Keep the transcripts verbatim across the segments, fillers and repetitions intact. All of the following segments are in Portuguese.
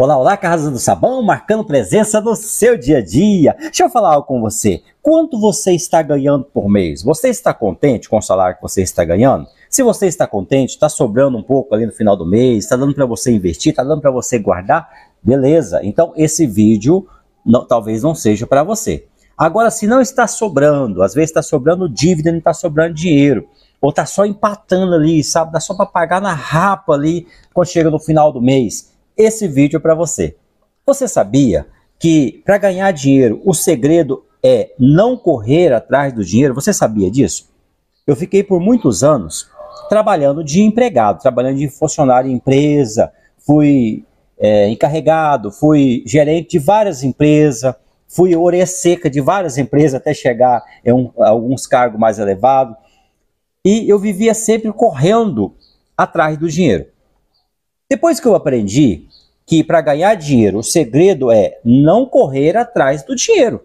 Olá, olá, Casa do Sabão, marcando presença no seu dia a dia. Deixa eu falar algo com você. Quanto você está ganhando por mês? Você está contente com o salário que você está ganhando? Se você está contente, está sobrando um pouco ali no final do mês, está dando para você investir, está dando para você guardar, beleza. Então esse vídeo não, talvez não seja para você. Agora, se não está sobrando, às vezes está sobrando dívida, não está sobrando dinheiro, ou está só empatando ali, sabe? Dá só para pagar na rapa ali quando chega no final do mês. Esse vídeo é para você. Você sabia que para ganhar dinheiro o segredo é não correr atrás do dinheiro? Você sabia disso? Eu fiquei por muitos anos trabalhando de empregado, trabalhando de funcionário em empresa, fui é, encarregado, fui gerente de várias empresas, fui orelha seca de várias empresas até chegar em um, alguns cargos mais elevados. E eu vivia sempre correndo atrás do dinheiro. Depois que eu aprendi que para ganhar dinheiro o segredo é não correr atrás do dinheiro.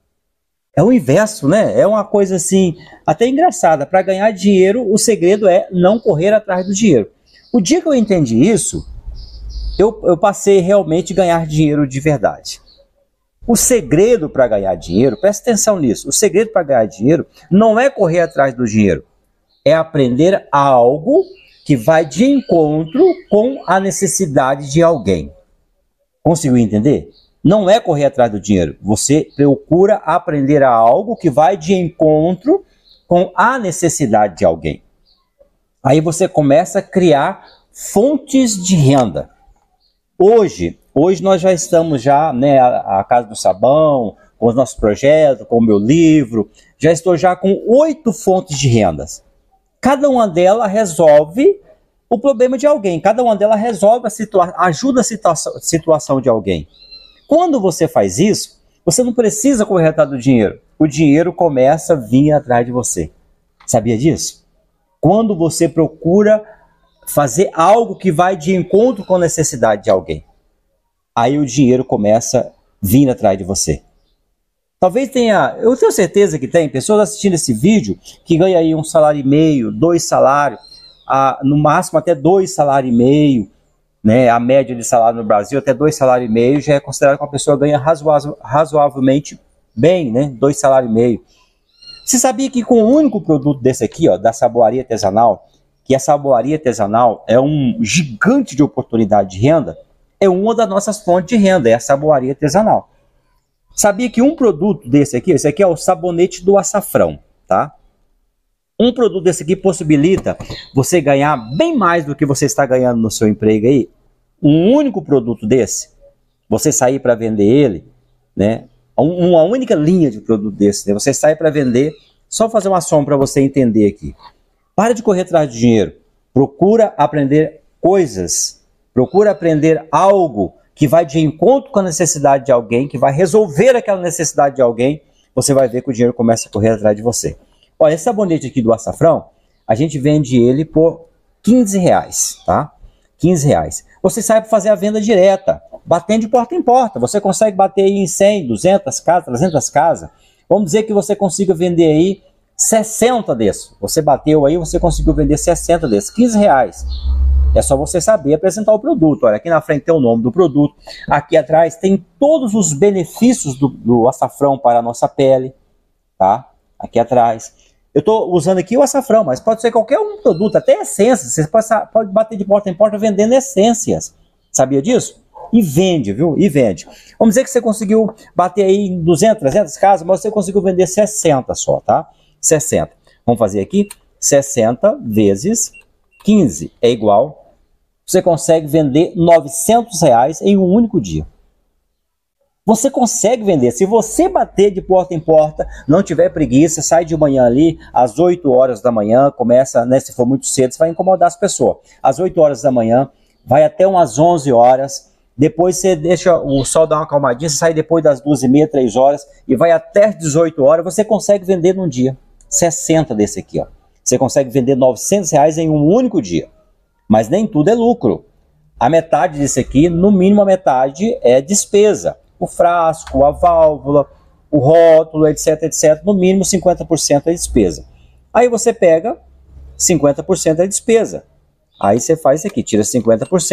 É o inverso, né? É uma coisa assim, até engraçada. Para ganhar dinheiro o segredo é não correr atrás do dinheiro. O dia que eu entendi isso, eu, eu passei realmente a ganhar dinheiro de verdade. O segredo para ganhar dinheiro, presta atenção nisso, o segredo para ganhar dinheiro não é correr atrás do dinheiro, é aprender algo que vai de encontro com a necessidade de alguém. Conseguiu entender? Não é correr atrás do dinheiro. Você procura aprender algo que vai de encontro com a necessidade de alguém. Aí você começa a criar fontes de renda. Hoje, hoje nós já estamos já, né, a, a Casa do Sabão, com os nossos projetos, com o meu livro, já estou já com oito fontes de rendas. Cada uma delas resolve o problema de alguém. Cada uma delas resolve a situação, ajuda a situação, situação de alguém. Quando você faz isso, você não precisa correr atrás do dinheiro. O dinheiro começa a vir atrás de você. Sabia disso? Quando você procura fazer algo que vai de encontro com a necessidade de alguém, aí o dinheiro começa a vir atrás de você. Talvez tenha, eu tenho certeza que tem pessoas assistindo esse vídeo que ganham aí um salário e meio, dois salários, a, no máximo até dois salários e meio, né? A média de salário no Brasil até dois salários e meio já é considerado que uma pessoa ganha razoável, razoavelmente bem, né? Dois salários e meio. Você sabia que com o único produto desse aqui, ó, da Saboaria Artesanal, que a Saboaria Artesanal é um gigante de oportunidade de renda, é uma das nossas fontes de renda, é a Saboaria Artesanal. Sabia que um produto desse aqui, esse aqui é o sabonete do açafrão, tá? Um produto desse aqui possibilita você ganhar bem mais do que você está ganhando no seu emprego aí. Um único produto desse, você sair para vender ele, né? Uma única linha de produto desse, né? Você sair para vender, só fazer uma soma para você entender aqui. Para de correr atrás de dinheiro. Procura aprender coisas. Procura aprender algo que vai de encontro com a necessidade de alguém, que vai resolver aquela necessidade de alguém. Você vai ver que o dinheiro começa a correr atrás de você. Olha, esse sabonete aqui do açafrão, a gente vende ele por quinze reais, tá? quinze reais. Você sai para fazer a venda direta, batendo de porta em porta. Você consegue bater aí em cem, duzentas casas, trezentas casas. Vamos dizer que você consiga vender aí sessenta desses. Você bateu aí, você conseguiu vender sessenta desses, quinze reais. É só você saber apresentar o produto. Olha, aqui na frente tem o nome do produto. Aqui atrás tem todos os benefícios do, do açafrão para a nossa pele, tá? Aqui atrás. Eu estou usando aqui o açafrão, mas pode ser qualquer um produto, até essências. Você pode, pode bater de porta em porta vendendo essências. Sabia disso? E vende, viu? E vende. Vamos dizer que você conseguiu bater aí em duzentas, trezentas casas, mas você conseguiu vender sessenta só, tá? sessenta. Vamos fazer aqui. sessenta vezes quinze é igual. Você consegue vender novecentos reais em um único dia. Você consegue vender. Se você bater de porta em porta, não tiver preguiça, sai de manhã ali, às oito horas da manhã, começa, né, se for muito cedo, você vai incomodar as pessoas. Às oito horas da manhã, vai até umas onze horas, depois você deixa o sol dar uma acalmadinha, você sai depois das duas e meia, três horas, e vai até as dezoito horas, você consegue vender num dia. sessenta desse aqui, ó. Você consegue vender novecentos reais em um único dia. Mas nem tudo é lucro. A metade disso aqui, no mínimo a metade, é despesa. O frasco, a válvula, o rótulo, etc, etcétera. No mínimo cinquenta por cento é despesa. Aí você pega cinquenta por cento é despesa. Aí você faz isso aqui, tira cinquenta por cento,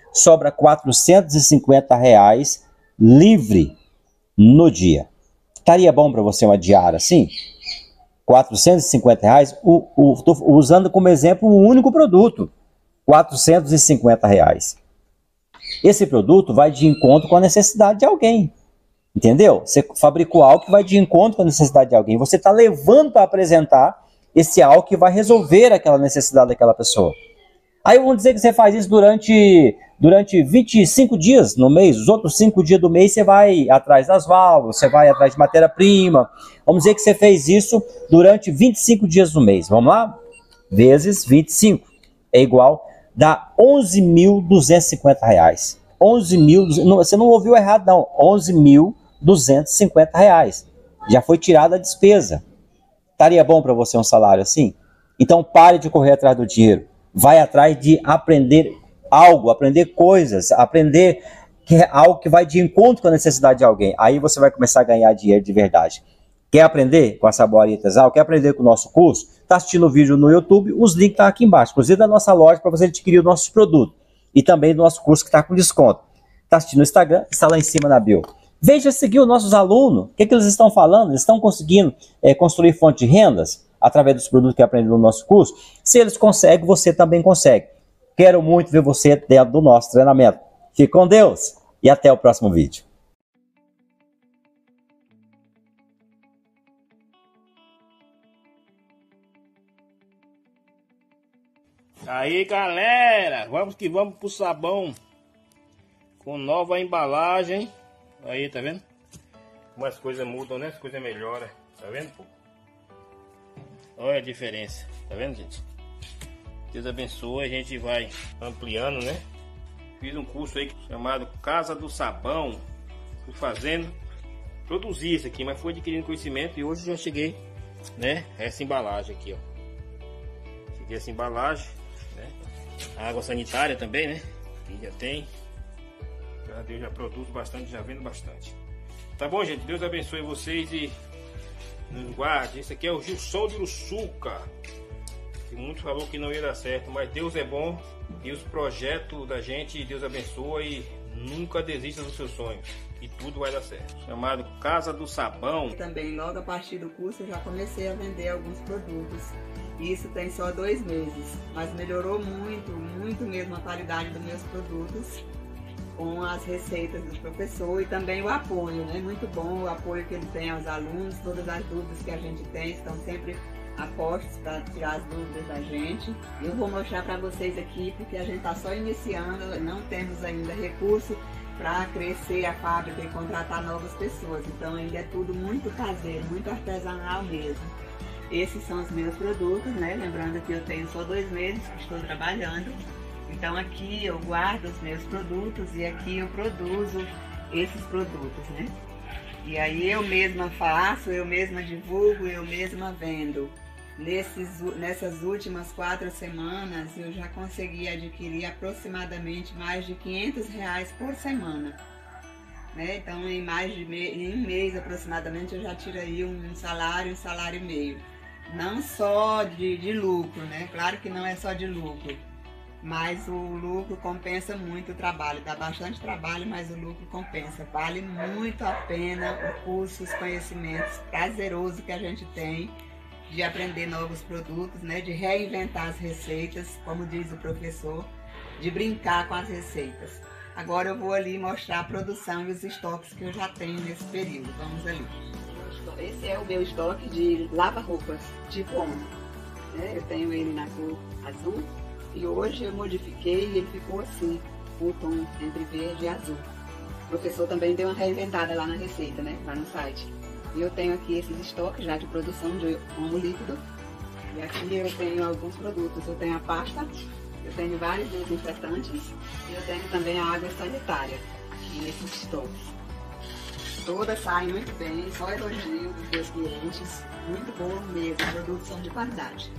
sobra quatrocentos e cinquenta reais livre no dia. Estaria bom para você uma diária assim? quatrocentos e cinquenta reais, o, o, tô usando como exemplo um único produto, quatrocentos e cinquenta reais. Esse produto vai de encontro com a necessidade de alguém, entendeu? Você fabricou algo que vai de encontro com a necessidade de alguém, você está levando para apresentar esse algo que vai resolver aquela necessidade daquela pessoa. Aí vamos dizer que você faz isso durante, durante vinte e cinco dias no mês, os outros cinco dias do mês você vai atrás das válvulas, você vai atrás de matéria-prima. Vamos dizer que você fez isso durante vinte e cinco dias do mês, vamos lá? Vezes vinte e cinco, é igual, dá onze mil duzentos e cinquenta reais. onze mil, você não ouviu errado não, onze mil duzentos e cinquenta reais. Já foi tirada a despesa. Estaria bom para você um salário assim? Então pare de correr atrás do dinheiro. Vai atrás de aprender algo, aprender coisas, aprender que é algo que vai de encontro com a necessidade de alguém. Aí você vai começar a ganhar dinheiro de verdade. Quer aprender com a Saboaria Artesanal? Quer aprender com o nosso curso? Está assistindo o vídeo no YouTube? Os links estão aqui embaixo, inclusive da nossa loja para você adquirir o nosso produto. E também do nosso curso que está com desconto. Está assistindo no Instagram? Está lá em cima na bio. Veja seguir os nossos alunos. O que, é que eles estão falando? Eles estão conseguindo é, construir fonte de rendas através dos produtos que aprendem no nosso curso? Se eles conseguem, você também consegue. Quero muito ver você dentro do nosso treinamento. Fique com Deus e até o próximo vídeo. Aí galera, vamos que vamos pro sabão com nova embalagem. Aí, tá vendo? Como as coisas mudam, né? As coisas melhoram. Tá vendo, pô? Olha a diferença. Tá vendo, gente? Deus abençoe. A gente vai ampliando, né? Fiz um curso aí chamado Casa do Sabão. Fui fazendo, produzi isso aqui, mas fui adquirindo conhecimento e hoje já cheguei, né? Essa embalagem aqui, ó. Cheguei essa embalagem, né? A água sanitária também, né? Aqui já tem. Já Deus já produz bastante, já vendo bastante. Tá bom, gente? Deus abençoe vocês e nos guarde. Esse aqui é o Gilson de Uruçuca. Que muitos falou que não ia dar certo, mas Deus é bom e os projetos da gente, Deus abençoe e nunca desista dos seus sonhos. E tudo vai dar certo. Chamado Casa do Sabão. Também logo a partir do curso eu já comecei a vender alguns produtos. Isso tem só dois meses, mas melhorou muito, muito mesmo a qualidade dos meus produtos com as receitas do professor e também o apoio, né? Muito bom o apoio que ele tem aos alunos, todas as dúvidas que a gente tem estão sempre a postos para tirar as dúvidas da gente. Eu vou mostrar para vocês aqui porque a gente está só iniciando, não temos ainda recurso para crescer a fábrica e contratar novas pessoas, então ainda é tudo muito caseiro, muito artesanal mesmo. Esses são os meus produtos, né? Lembrando que eu tenho só dois meses que estou trabalhando. Então aqui eu guardo os meus produtos e aqui eu produzo esses produtos, né? E aí eu mesma faço, eu mesma divulgo, eu mesma vendo. Nesses, nessas últimas quatro semanas eu já consegui adquirir aproximadamente mais de quinhentos reais por semana. Né? Então em mais de me... em um mês aproximadamente eu já tiro aí um salário, um salário e meio. Não só de, de lucro, né? Claro que não é só de lucro. Mas o lucro compensa muito o trabalho, dá bastante trabalho, mas o lucro compensa. Vale muito a pena o curso, os conhecimentos prazerosos que a gente tem de aprender novos produtos, né? De reinventar as receitas, como diz o professor, de brincar com as receitas. Agora eu vou ali mostrar a produção e os estoques que eu já tenho nesse período. Vamos ali. Esse é o meu estoque de lava-roupas tipo homem. Né? Eu tenho ele na cor azul. E hoje eu modifiquei e ele ficou assim, o tom entre verde e azul. O professor também deu uma reinventada lá na receita, né? Lá no site. E eu tenho aqui esses estoques já de produção de omo líquido. E aqui eu tenho alguns produtos. Eu tenho a pasta, eu tenho vários desinfetantes e eu tenho também a água sanitária nesses estoques. Todas saem muito bem, só elogio dos meus clientes. Muito bom mesmo, produtos são de qualidade.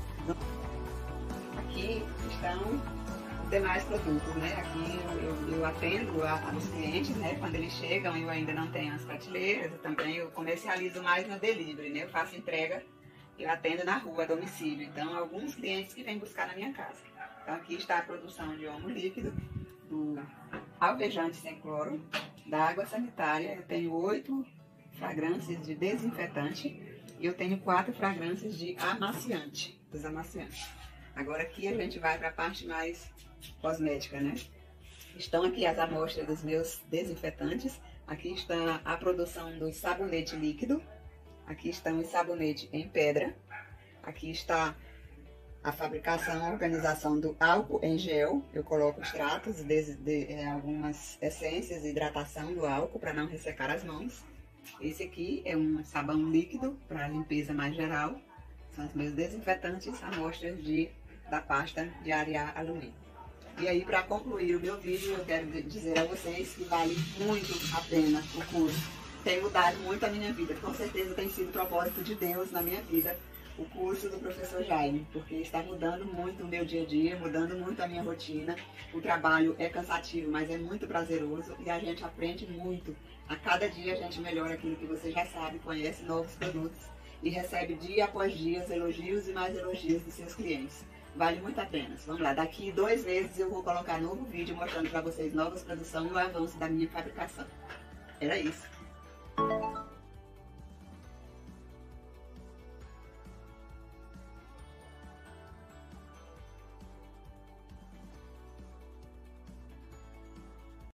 Aqui estão os demais produtos, né? Aqui eu, eu atendo a, a, os clientes, né? Quando eles chegam, eu ainda não tenho as prateleiras, eu também eu comercializo mais no delivery, né? Eu faço entrega, eu atendo na rua, a domicílio. Então, alguns clientes que vêm buscar na minha casa. Então, aqui está a produção de omo líquido, do alvejante sem cloro, da água sanitária. Eu tenho oito fragrâncias de desinfetante e eu tenho quatro fragrâncias de amaciante, dos amaciantes. Agora aqui a gente vai para a parte mais cosmética, né? Estão aqui as amostras dos meus desinfetantes. Aqui está a produção do sabonete líquido. Aqui estão os sabonetes em pedra. Aqui está a fabricação, a organização do álcool em gel. Eu coloco extratos de, de, de algumas essências e hidratação do álcool para não ressecar as mãos. Esse aqui é um sabão líquido para limpeza mais geral. São os meus desinfetantes, amostras de, da pasta de arear alumínio. E aí, para concluir o meu vídeo, eu quero dizer a vocês que vale muito a pena o curso. Tem mudado muito a minha vida, com certeza tem sido propósito de Deus na minha vida, o curso do professor Jaime, porque está mudando muito o meu dia a dia, mudando muito a minha rotina. O trabalho é cansativo, mas é muito prazeroso e a gente aprende muito. A cada dia a gente melhora aquilo que você já sabe, conhece novos produtos e recebe dia após dia elogios e mais elogios dos seus clientes. Vale muito a pena. Vamos lá, daqui dois meses eu vou colocar novo vídeo mostrando para vocês novas produções e o avanço da minha fabricação. Era isso.